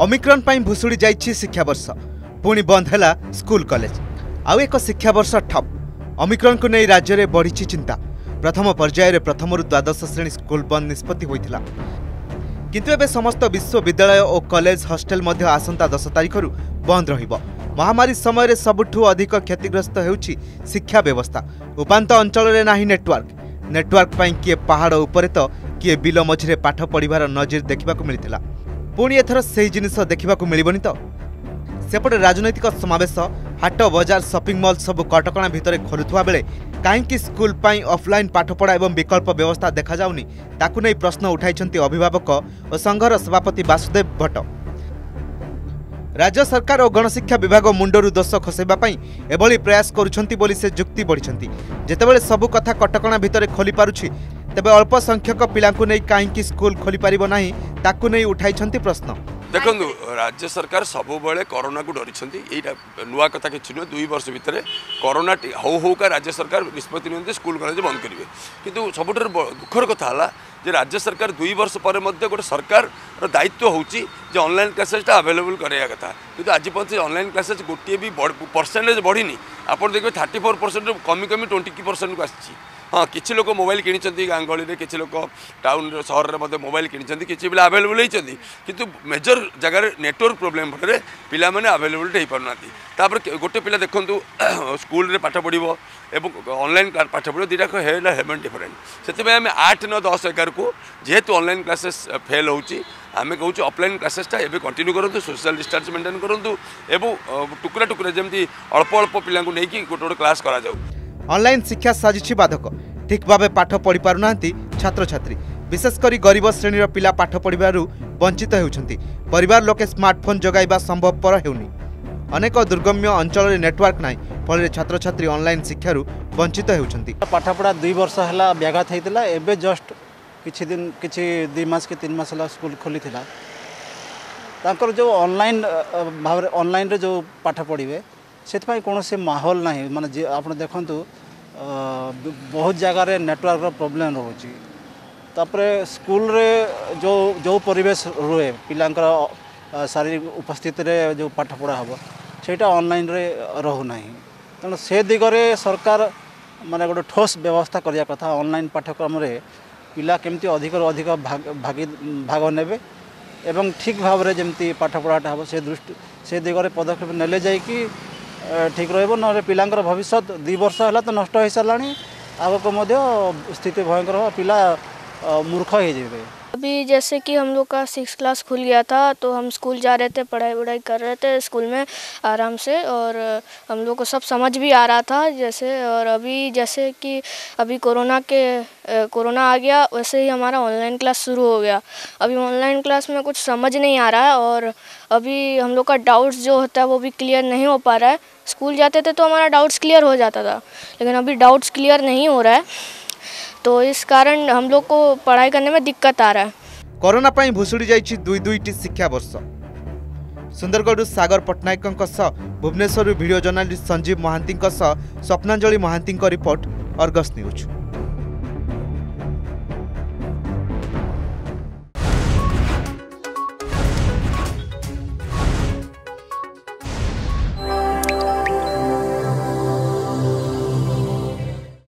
Omicron पर भुशुड़ी जाइछि शिक्षा वर्ष पुणी बंद है स्कूल कॉलेज आउ एक शिक्षा वर्ष ठप। ओमिक्रॉन को नहीं राज्य में बढ़ी चिंता। प्रथम पर्यायर प्रथम द्वादश श्रेणी स्कूल बंद निष्पत्ति होता किंतु एबे समस्त विश्वविद्यालय और कॉलेज हॉस्टल मध्य आसंता 10 तारिख बंद रहिबो। महामारी समय सबुठू अधिक क्षतिग्रस्त होउछि शिक्षा व्यवस्था। उपांत अंचल में नाही नेटवर्क पाई किए पहाड़ उपरे तो किए बिल मझिरे पाठ पढ़िबार नजीर देखा मिलता। पुणी एथर से जिनिस देखा मिलबनी तो सेपटे राजनैतिक समावेश हाट बजार शॉपिंग मॉल सब कटकणा भितर खोलुवा बेले कहीं स्कूल पाई ऑफलाइन पाठपढ़ा और विकल्प व्यवस्था देखा जाउनी ताकु नहीं प्रश्न उठाई अभिभावक और संघर सभापति वासुदेव भट्ट। राज्य सरकार और गणशिक्षा विभाग मुंडरू दोष खसैवाई एभली प्रयास करुछंती बोली से जुक्ति बढ़ी। जेतेबेले सबु कथा कटकणा भितर खोली पारुछि तेबे अल्प संख्यक पिलांकु नहीं कहीं स्कूल खोली पारिबो नाही ताकु नहीं उठाई प्रश्न। देखो राज्य सरकार सब बेले कोरोना को डरी नुआ कथा कि नुह 2 वर्ष भितर कोरोना हो होका राज्य सरकार निष्पत्ति नियंते स्कूल कॉलेज बंद करेंगे किंतु सबुठ दुखर कथा है जे राज्य सरकार 2 वर्ष पर गोटे सरकार दायित्व होची जे ऑनलाइन क्लासेसटा अवेलेबल कराया कथा किंतु आज पर्यंत ऑनलाइन क्लासेस गोटे भी परसेंटेज बढ़ी आप देखिए 34% कमी 20% को आसी। हाँ किसी लोग मोबाइल किनी गाँ गहली में किसी लोग टाउन सहर में मोबाइल किनी किसी पिला अवेलेबल होती किंतु मेजर जगार नेटवर्क प्रोब्लेम फल पिला माने अवेलेबल हो पार गोटे पिला देखु स्कूल रे पाठ पढ़ो एवं ऑनलाइन पाठ पढ़ो दुटा हेमें डिफरेंट से आम 8, 9, 10, 11 को जेहेतु ऑनलाइन क्लासेस फेल होची आमे कहूँ ऑफलाइन क्लासेसटा एवं कंटिन्यू करूँ सोशल डिस्टेंस मेंटेन करूँ एवं टुकुरा टुकुरा जमी अल्प अल्प पिला नहीं गोटे गोटे क्लास करा जाऊ। ऑनलाइन शिक्षा साजिछि बाधक। ठीक भाव पाठ पढ़ी पारुना छात्र छात्री विशेषकर गरीब श्रेणी पिला पाठ पढ़ारू वंचित होउछंती। परिवार लोके स्मार्टफोन जगाइबा संभवपर हेउनी। अनेक दुर्गम्य अंचल में नेटवर्क नाही फल छात्र छात्री ऑनलाइन शिक्षारू वंचित होउछंती। पाठपढ़ा 2 वर्ष है व्याघात होता एवं जस्ट किछि दिन किछि 2 मास कि 3 मास है स्कूल खोली तांकर जो ऑनलाइन भाव ऑनलाइन रे जो पाठ पढ़े से कौन से माहौल ना माने आप देखु बहुत जगार नेटवर्क प्रोब्लेम रोचे तापर स्कूल रे जो जो परिवेश रुए पिलांकर शारीरिक उपस्थिति रे जो पाठ पढ़ा हम सेटा ऑनलाइन रे रहूना तेणु से दिगरे सरकार माने गोटे ठोस व्यवस्था करिया कथा। ऑनलाइन पाठ्यक्रम रे पिला केमती अधिक अधिक भाग नेबे एवं ठीक भाव रे जमती पाठ पढ़ाटा हम से दृष्टि से दिगरे पदक्षेप नेले जाइकी ठीक रहिबो न पिलांकर भविष्य 2 वर्ष है तो नष्ट हो सारा आगक स्थिति भयंकर हो पिला मूर्ख हो जाए। अभी जैसे कि हम लोग का 6 क्लास खुल गया था तो हम स्कूल जा रहे थे, पढ़ाई कर रहे थे स्कूल में आराम से और हम लोग को सब समझ भी आ रहा था जैसे। और अभी जैसे कि अभी कोरोना आ गया वैसे ही हमारा ऑनलाइन क्लास शुरू हो गया। अभी ऑनलाइन क्लास में कुछ समझ नहीं आ रहा है और अभी हम लोग का डाउट्स जो होता है वो भी क्लियर नहीं हो पा रहा है। स्कूल जाते थे तो हमारा डाउट्स क्लियर हो जाता था लेकिन अभी डाउट्स क्लियर नहीं हो रहा है तो इस कारण हम लोग को पढ़ाई करने में दिक्कत आ रहा है। कोरोना पाई भुशुड़ी जाइछि 2 शिक्षा वर्ष। Sundargarh Sagar Pattnaik Bhubaneswar video journalist Sanjeev Mohanty Swapnanjali Mohanty report Argus news.